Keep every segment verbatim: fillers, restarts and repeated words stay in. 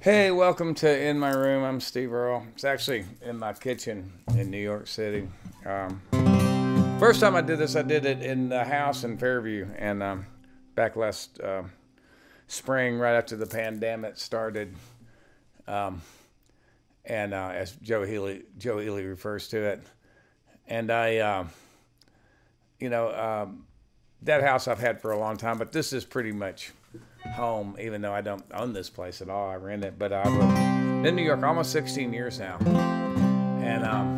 Hey, welcome to In My Room. I'm Steve Earle. It's actually in my kitchen in New York City. Um, first time I did this, I did it in the house in Fairview, and um, back last uh, spring, right after the pandemic started. Um, and uh, as Joe Healy, Joe Healy refers to it, and I, uh, you know, um, that house I've had for a long time, but this is pretty much home, even though I don't own this place at all. I rent it, but I've been in New York almost sixteen years now, and um,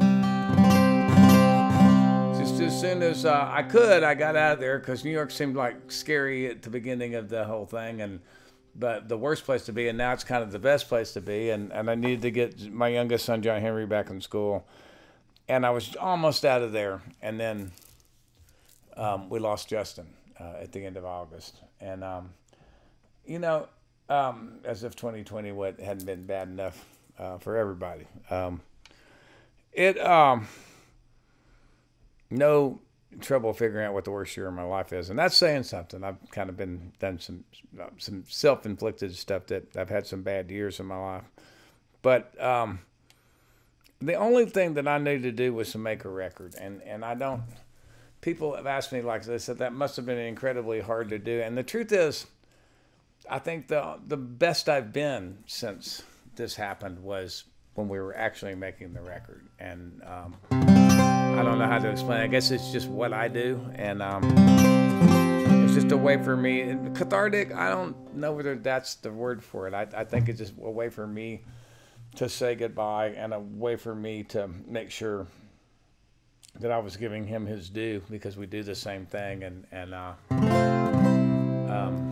just as soon as uh, I could, I got out of there because New York seemed like scary at the beginning of the whole thing, and but the worst place to be, and now it's kind of the best place to be, and, and I needed to get my youngest son, John Henry, back in school, and I was almost out of there, and then um, we lost Justin uh, at the end of August, and um, You know, um, as if twenty twenty what hadn't been bad enough uh, for everybody. Um, it um, no trouble figuring out what the worst year of my life is, and that's saying something. I've kind of been done some some self-inflicted stuff that I've had some bad years in my life, but um, the only thing that I needed to do was to make a record, and and I don't. People have asked me, like they said, that must have been incredibly hard to do, and the truth is, I think the the best I've been since this happened was when we were actually making the record, and um, I don't know how to explain it. I guess it's just what I do, and um, it's just a way for me. And cathartic, I don't know whether that's the word for it. I, I think it's just a way for me to say goodbye, and a way for me to make sure that I was giving him his due, because we do the same thing, and and uh, um,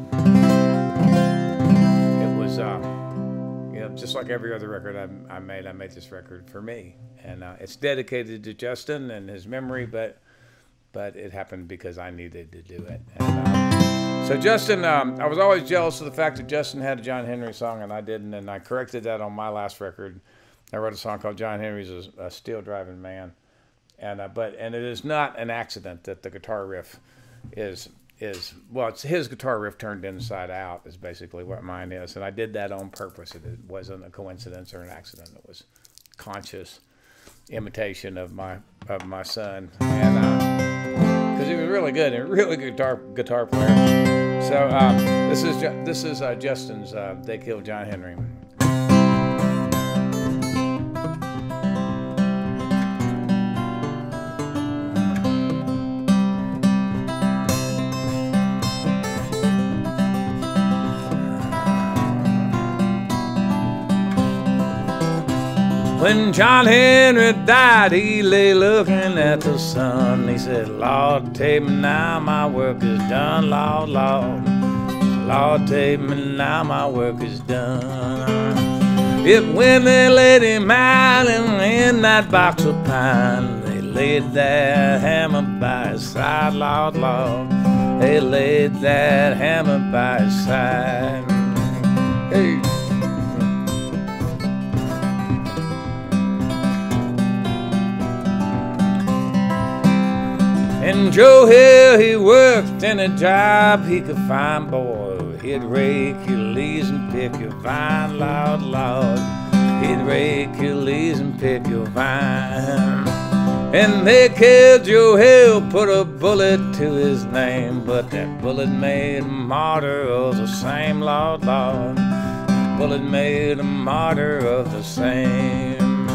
was, uh, you know, just like every other record I, I made, I made this record for me, and uh, it's dedicated to Justin and his memory, but but it happened because I needed to do it. And, uh, so Justin, um, I was always jealous of the fact that Justin had a John Henry song and I didn't, and I corrected that on my last record. I wrote a song called John Henry's a, a Steel Driving Man, and uh, but and it is not an accident that the guitar riff is. is, well, it's his guitar riff turned inside out is basically what mine is. And I did that on purpose. It wasn't a coincidence or an accident. It was conscious imitation of my of my son. And because uh, he was really good, and a really good guitar guitar player. So um, this is this is uh, Justin's uh, They Killed John Henry. When John Henry died, he lay looking at the sun. He said, Lord, take me now, my work is done. Lord, Lord, Lord, take me now, my work is done. If when they laid him out in that box of pine, they laid that hammer by his side, Lord, Lord, they laid that hammer by his side. Hey. And Joe Hill, he worked in a job he could find, boy. He'd rake your leaves and pick your vine, Lord, Lord. He'd rake your leaves and pick your vine. And they killed Joe Hill, put a bullet to his name, but that bullet made a martyr of the same, Lord, Lord. Bullet made a martyr of the same.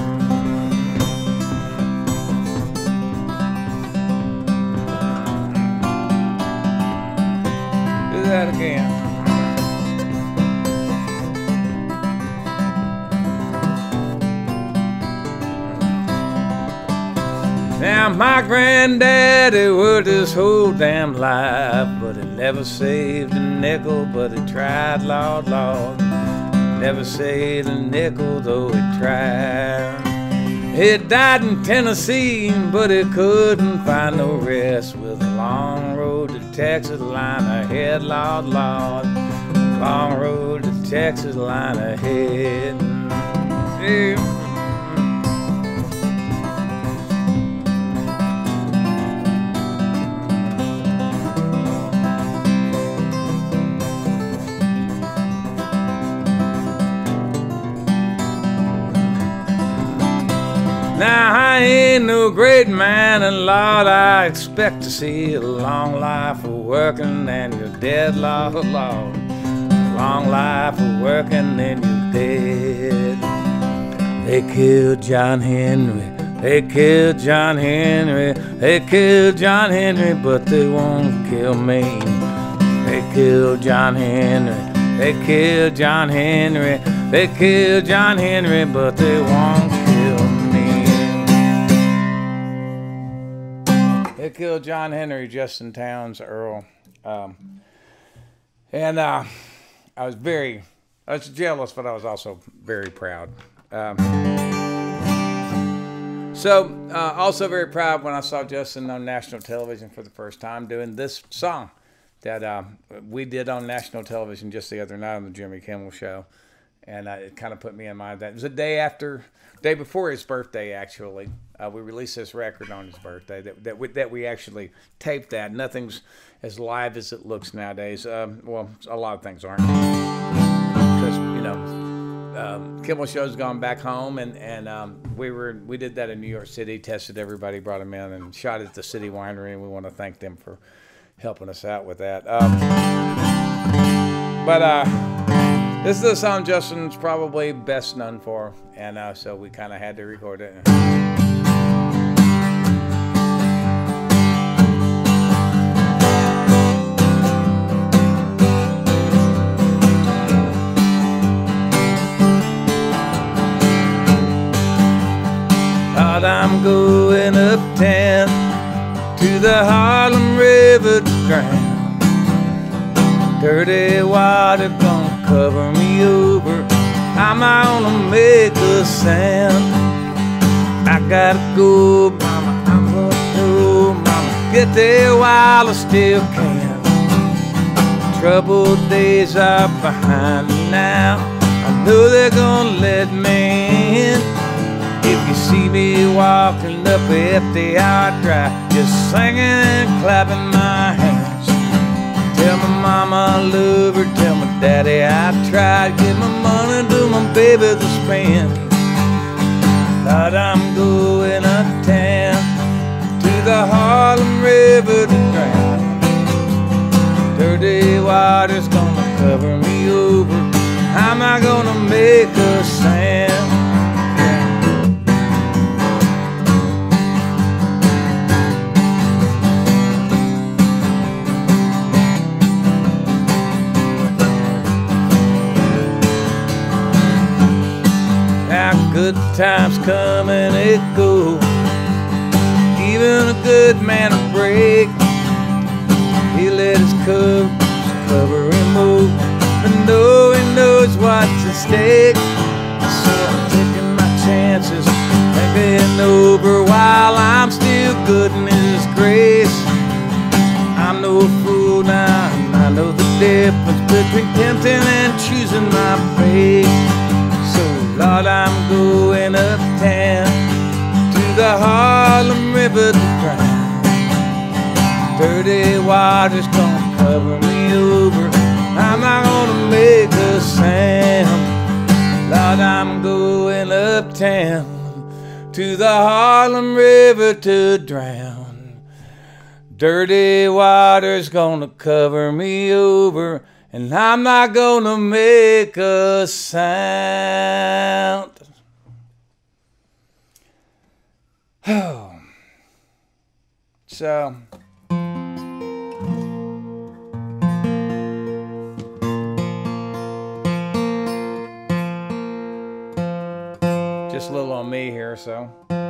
That again. Now my granddaddy worked his whole damn life, but he never saved a nickel, but he tried, Lord, Lord. Never saved a nickel, though he tried. He died in Tennessee, but he couldn't find no rest, with a long road to Texas lying ahead, Lord, Lord. Long road to Texas lying ahead. Yeah. Now I ain't no great man, and Lord, I expect to see a long life of working and you're dead, Lord, Lord. Long life of working and you're dead. They killed John Henry, they killed John Henry, they killed John Henry, but they won't kill me. They killed John Henry, they killed John Henry, they killed John Henry, but they won't kill me. They killed John Henry, Justin Towns, Earle. Um, and uh, I was very, I was jealous, but I was also very proud. Um, so, uh, also very proud when I saw Justin on national television for the first time doing this song that uh, we did on national television just the other night on the Jimmy Kimmel Show. And uh, it kind of put me in mind that it was a day after, day before his birthday, actually. Uh, we released this record on his birthday that that we, that we actually taped that. Nothing's as live as it looks nowadays. Um, well, a lot of things aren't. Because, you know, um, Kimmel Show's gone back home, and, and um, we were we did that in New York City, tested everybody, brought them in, and shot at the City Winery, and we want to thank them for helping us out with that. Um, but uh, this is the song Justin's probably best known for, and uh, so we kind of had to record it. Thought I'm going uptown to the Harlem River to drown. Dirty water gonna cover me over. I'm gonna make a sound. I gotta go, mama, I'm gonna go, mama. Get there while I still can. Troubled days are behind me now. I know they're gonna let me in. If you see me walking up F D R Drive, just singing and clapping my hands. Tell my mama I love her, tell my daddy I tried. Give my money to my baby to spend. Thought I'm going uptown to the Harlem River to drown. Dirty water's gonna cover me over. How am I gonna make a sound? Good times come and it go. Even a good man will break. He let his cup cover him over, but know he knows what's at stake. So I'm taking my chances, thinking over while I'm still good in His grace. I'm no fool now, and I know the difference between tempting and choosing my fate. Lord, I'm going uptown to the Harlem River to drown. Dirty water's gonna cover me over. I'm not gonna make a sound. Lord, I'm going uptown to the Harlem River to drown. Dirty water's gonna cover me over, and I'm not gonna make a sound. Oh. So, just a little on me here, so.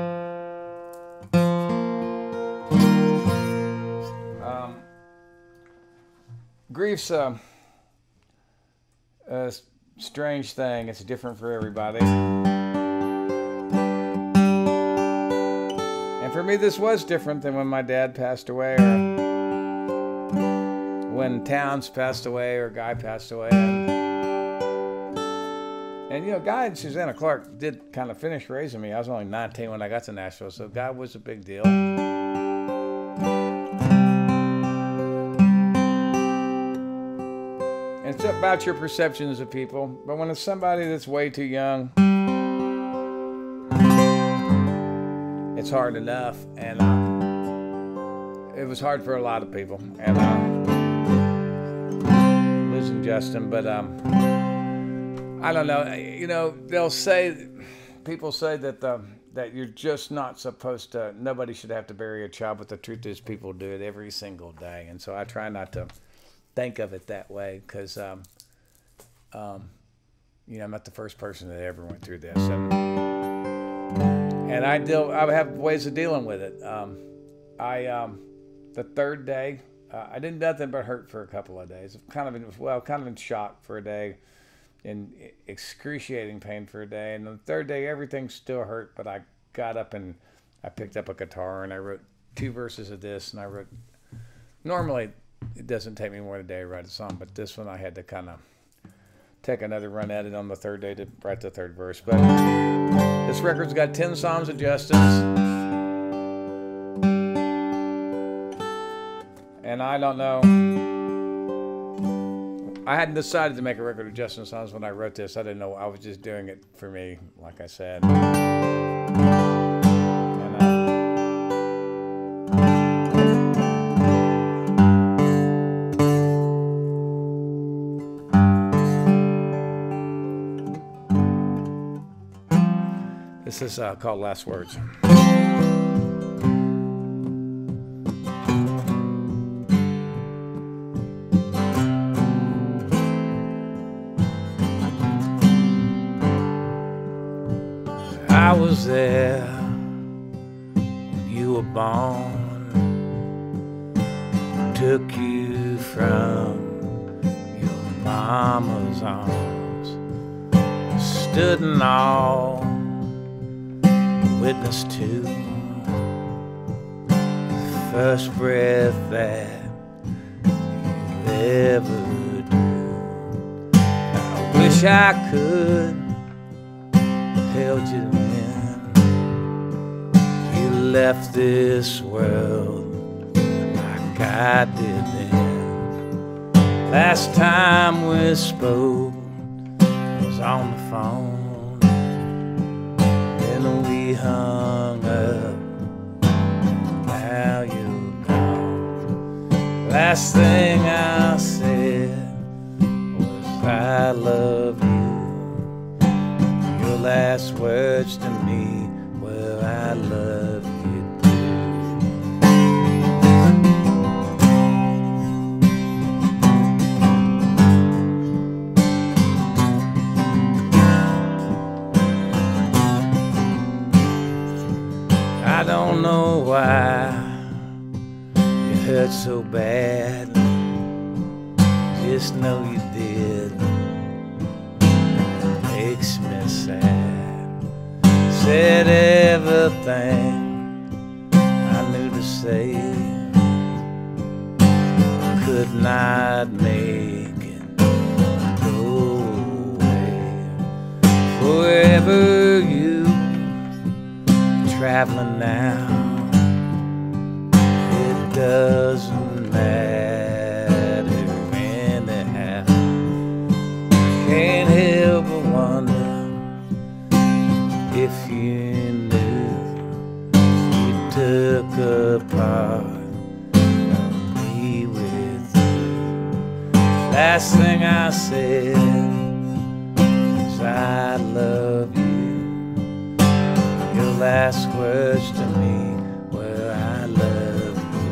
Um, grief's uh, a strange thing. It's different for everybody. And for me, this was different than when my dad passed away, or when Towns passed away, or Guy passed away. And, and you know, Guy and Susanna Clark did kind of finish raising me. I was only nineteen when I got to Nashville, so Guy was a big deal. It's about your perceptions of people, but when it's somebody that's way too young, it's hard enough, and uh, it was hard for a lot of people, and uh, losing Justin. But um, I don't know. You know, they'll say, people say that the that you're just not supposed to. Nobody should have to bury a child, but the truth is, people do it every single day, and so I try not to think of it that way, because um, um, you know, I'm not the first person that ever went through this, and and I deal. I have ways of dealing with it. Um, I um, the third day, uh, I did nothing but hurt for a couple of days. Kind of in, well, kind of in shock for a day, in excruciating pain for a day, and the third day everything still hurt. But I got up and I picked up a guitar and I wrote two verses of this, and I wrote. Normally, it doesn't take me more than a day to write a song, but this one I had to kind of take another run at it on the third day to write the third verse. But this record's got ten songs of Justin's, and I don't know. I hadn't decided to make a record of Justin's songs when I wrote this. I didn't know. I was just doing it for me, like I said. And, uh, This is uh, called Last Words. I was there when you were born, took you from your mama's arms, stood in awe, witness to the first breath that you ever drew. I wish I could have held you when you left this world like I did then. Last time we spoke was on the phone, we hung up, now you're gone. Last thing I said was I love you. Your last words to me were I love you I don't know why it hurt so bad, just know you did. It makes me sad. Said everything I knew to say, could not make it go away. Forever you traveling now, it doesn't matter anyhow. Can't help but wonder if you knew you took a part of me with you. Last thing I said was I love you. Your last words to me were I love you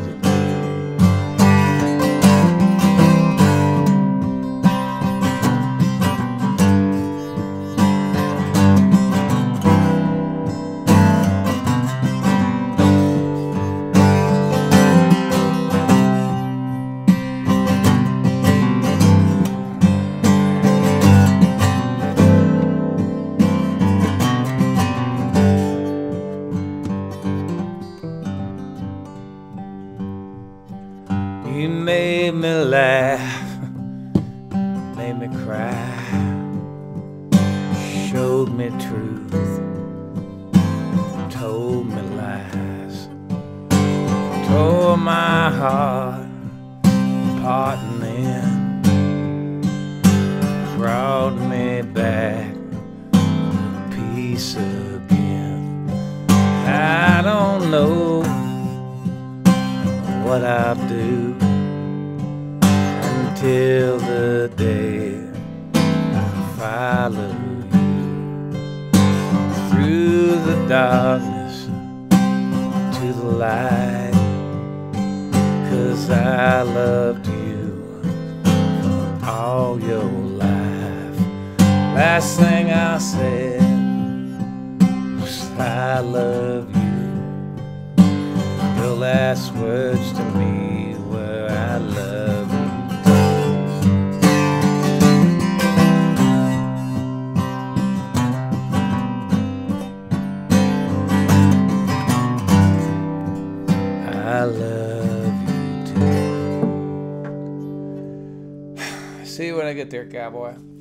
You made me laugh, made me cry, showed me truth, told me lies, tore my heart apart and then brought me back to peace again. I don't don't know what I'll do until the day I follow you through the darkness to the light, 'cause I loved you all your life. Last thing I said was I love you. Your last words to me were I love you. I love you too. See you when I get there, cowboy.